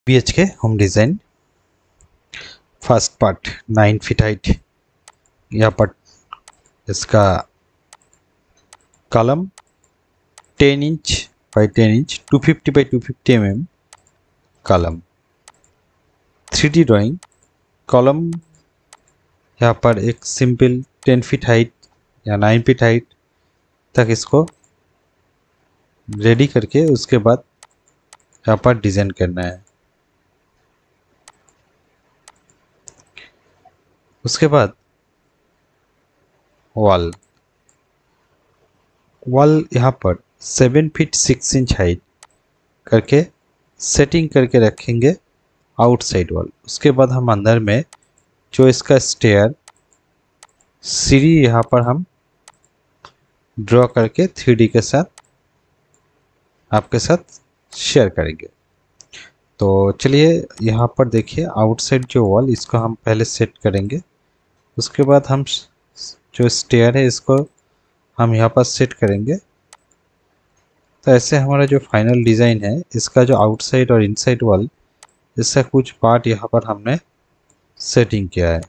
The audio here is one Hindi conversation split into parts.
BHK home design first part 9 feet height. यहाँ पर इसका column 10 inch by 10 inch 250 by 250 mm column. 3D drawing column यहाँ पर एक सिंपल 10 फीट हाइट या 9 फीट हाइट तक इसको रेडी करके उसके बाद यहाँ पर डिज़ाइन करना है। उसके बाद वॉल यहाँ पर 7 फीट 6 इंच हाइट करके सेटिंग करके रखेंगे आउटसाइड वॉल। उसके बाद हम अंदर में जो इसका स्टेयर सीढ़ी यहाँ पर हम ड्रॉ करके 3D के साथ आपके साथ शेयर करेंगे। तो चलिए यहाँ पर देखिए आउटसाइड जो वॉल इसको हम पहले सेट करेंगे। उसके बाद हम जो स्टेयर है इसको हम यहाँ पर सेट करेंगे। तो ऐसे हमारा जो फाइनल डिज़ाइन है इसका जो आउटसाइड और इनसाइड वॉल इसका कुछ पार्ट यहाँ पर हमने सेटिंग किया है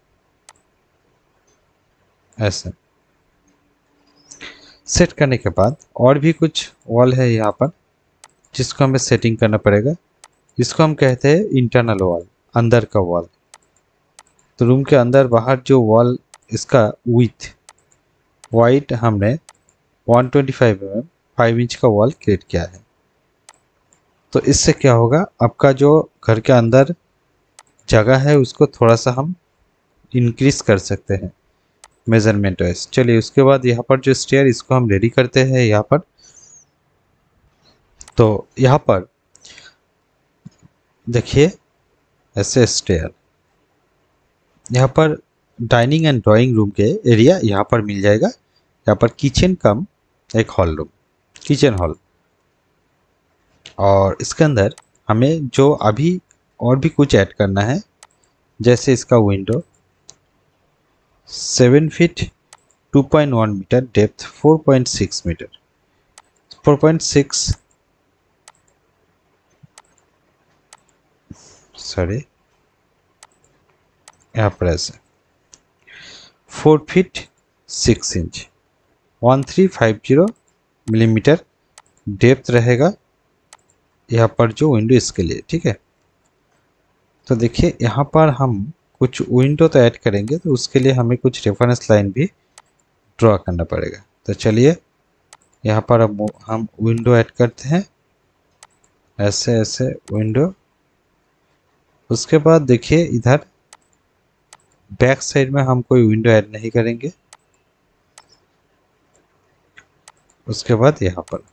ऐसे। सेट करने के बाद और भी कुछ वॉल है यहाँ पर जिसको हमें सेटिंग करना पड़ेगा। इसको हम कहते हैं इंटरनल वॉल, अंदर का वॉल। तो रूम के अंदर बाहर जो वॉल इसका विथ वाइट हमने 125 mm 5 इंच का वॉल क्रिएट किया है। तो इससे क्या होगा, आपका जो घर के अंदर जगह है उसको थोड़ा सा हम इंक्रीज कर सकते हैं मेजरमेंट वाइज। चलिए उसके बाद यहाँ पर जो स्टेयर इसको हम रेडी करते हैं यहाँ पर। तो यहाँ पर देखिए ऐसे स्टेयर यहाँ पर डाइनिंग एंड ड्राइंग रूम के एरिया यहाँ पर मिल जाएगा। यहाँ पर किचन कम एक हॉल रूम, किचन हॉल। और इसके अंदर हमें जो अभी और भी कुछ ऐड करना है, जैसे इसका window 7 feet 2.1 metre, depth 4.6 metre, 4.6 sorry यहाँ पर ऐसे 4 फीट 6 इंच 1350 मिलीमीटर डेप्थ रहेगा यहाँ पर जो विंडो इसके लिए, ठीक है। तो देखिए यहाँ पर हम कुछ विंडो तो ऐड करेंगे, तो उसके लिए हमें कुछ रेफरेंस लाइन भी ड्रॉ करना पड़ेगा। तो चलिए यहाँ पर अब हम विंडो ऐड करते हैं ऐसे ऐसे विंडो। उसके बाद देखिए इधर बैक साइड में हम कोई विंडो ऐड नहीं करेंगे। उसके बाद यहाँ पर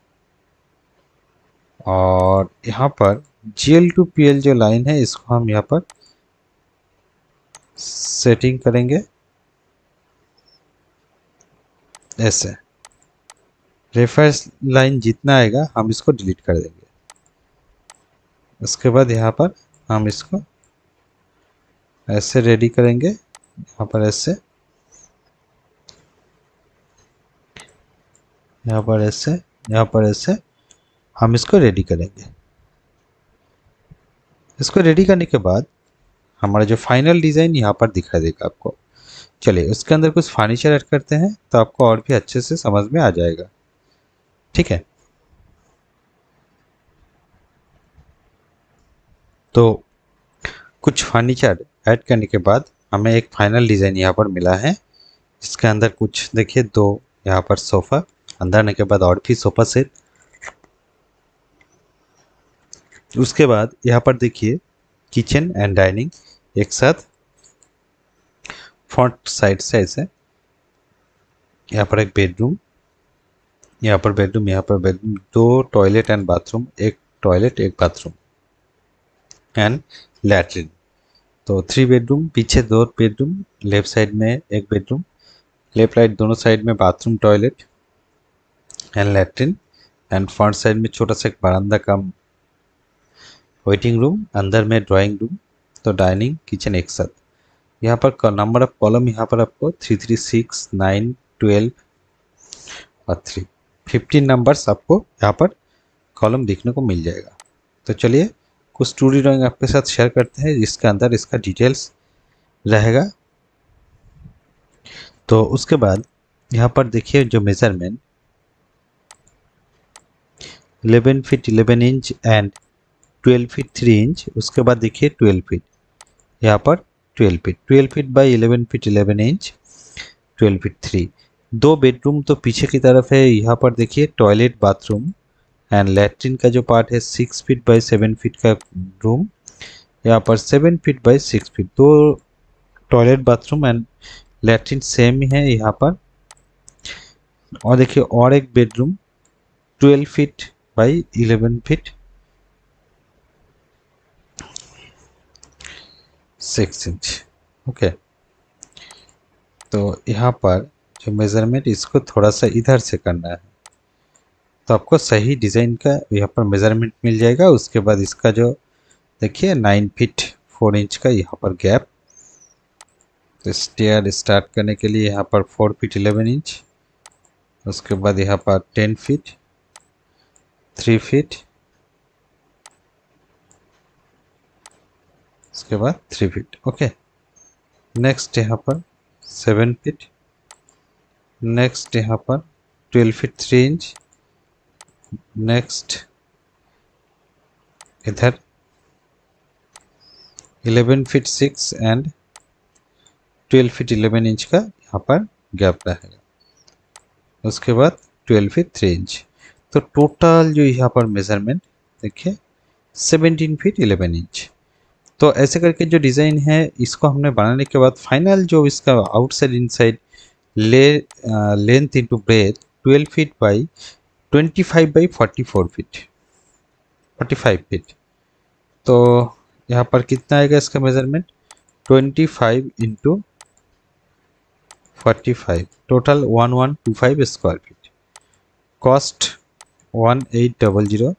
और यहाँ पर GL to PL जो लाइन है इसको हम यहाँ पर सेटिंग करेंगे ऐसे। रेफरेंस लाइन जितना आएगा हम इसको डिलीट कर देंगे। उसके बाद यहाँ पर हम इसको ऐसे रेडी करेंगे, यहाँ पर ऐसे, यहाँ पर ऐसे, यहाँ पर ऐसे हम इसको रेडी करेंगे। इसको रेडी करने के बाद हमारा जो फाइनल डिज़ाइन यहाँ पर दिखाई देगा आपको। चलिए उसके अंदर कुछ फर्नीचर ऐड करते हैं तो आपको और भी अच्छे से समझ में आ जाएगा, ठीक है। तो कुछ फर्नीचर ऐड करने के बाद हमें एक फाइनल डिज़ाइन यहाँ पर मिला है। इसके अंदर कुछ देखिए दो यहाँ पर सोफ़ा, अंदर आने के बाद और भी सोफ़ा सेट। उसके बाद यहाँ पर देखिए किचन एंड डाइनिंग एक साथ फ्रंट साइड से ऐसे। यहाँ पर एक बेडरूम, यहाँ पर बेडरूम, यहाँ पर बेडरूम, दो टॉयलेट एंड बाथरूम, एक टॉयलेट एक बाथरूम एंड लैट्रिन। तो 3 बेडरूम, पीछे 2 बेडरूम, लेफ्ट साइड में एक बेडरूम, लेफ्ट राइट दोनों साइड में bathroom toilet and latrine and front side में छोटा सा एक बरामदा कम वेटिंग रूम, अंदर में ड्राइंग रूम। तो डाइनिंग किचन एक साथ। यहाँ पर नंबर ऑफ कॉलम यहाँ पर आपको 3, 3, 6, 9, 12 और 3, 15 नंबर्स आपको यहाँ पर कॉलम देखने को मिल जाएगा। तो चलिए कुछ 2D ड्राइंग आपके साथ शेयर करते हैं जिसके अंदर इसका डिटेल्स रहेगा। तो उसके बाद यहाँ पर देखिए जो measurement 11 feet 11 inch and 12 feet 3 inch, उसके बाद देखिए 12 फीट, यहाँ पर 12 feet by 11 feet 11 inch 12 feet 3। दो बेडरूम तो पीछे की तरफ है। यहाँ पर देखिए टॉयलेट बाथरूम एंड लैट्रिन का जो पार्ट है 6 फीट बाई 7 फीट का रूम, यहाँ पर 7 फीट बाई 6 फीट, दो toilet bathroom and latrine same ही है यहाँ पर। और देखिए और एक bedroom 12 feet by 11 feet 6 inch. Okay, तो यहाँ पर जो मेज़रमेंट इसको थोड़ा सा इधर से करना है, तो आपको सही डिज़ाइन का यहाँ पर मेज़रमेंट मिल जाएगा। उसके बाद इसका जो देखिए 9 फीट 4 इंच का यहाँ पर गैप। तो स्टेयर स्टार्ट करने के लिए यहाँ पर 4 फीट 11 इंच, उसके बाद यहाँ पर 10 फीट 3 फीट, उसके बाद 3 फीट। ओके, नेक्स्ट यहाँ पर 7 फीट, नेक्स्ट यहाँ पर 12 फीट 3 इंच, नेक्स्ट इधर 11 फीट 6 एंड 12 फीट 11 इंच का यहाँ पर गैप रहेगा। उसके बाद 12 फीट 3 इंच। तो टोटल जो यहाँ पर मेजरमेंट देखिए 17 फीट 11 इंच। तो ऐसे करके जो डिज़ाइन है इसको हमने बनाने के बाद फाइनल जो इसका outside inside length into breadth 12 feet by 25 by 44 feet 45 feet. तो यहाँ पर कितना आएगा इसका measurement 25 into 45, total 1125 square feet. Cost 1800,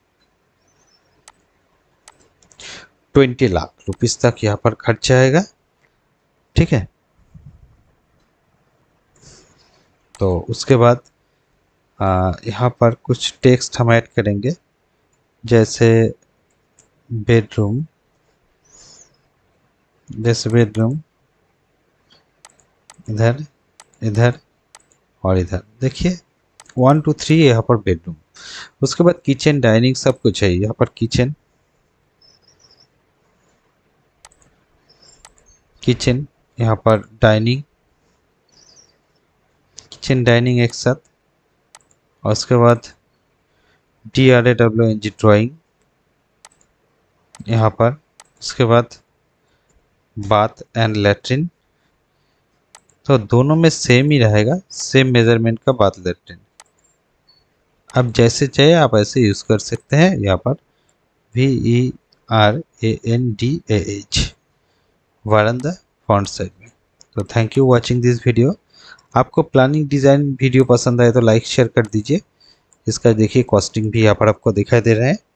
20 lakh rupees तक यहाँ पर खर्च आएगा। ठीक है, तो उसके बाद यहाँ पर कुछ टेक्स्ट हम ऐड करेंगे, जैसे बेडरूम, इधर इधर और इधर देखिए 1 2 3 यहाँ पर बेडरूम। उसके बाद किचन डाइनिंग सब कुछ है। यहाँ पर किचन यहाँ पर डाइनिंग, किचन डाइनिंग एक साथ। और उसके बाद DRAWNG ड्राइंग यहाँ पर। उसके बाद बाथ एंड लैट्रिन, तो दोनों में सेम ही रहेगा, सेम मेजरमेंट का बाथ लैट्रिन। अब जैसे चाहे आप ऐसे यूज़ कर सकते हैं। यहाँ पर VERANDAH वारंदा फ्रंट साइड में। तो thank you watching this video. आपको प्लानिंग डिज़ाइन वीडियो पसंद आए तो लाइक शेयर कर दीजिए। इसका देखिए कॉस्टिंग भी यहाँ पर आपको दिखाई दे रहा है।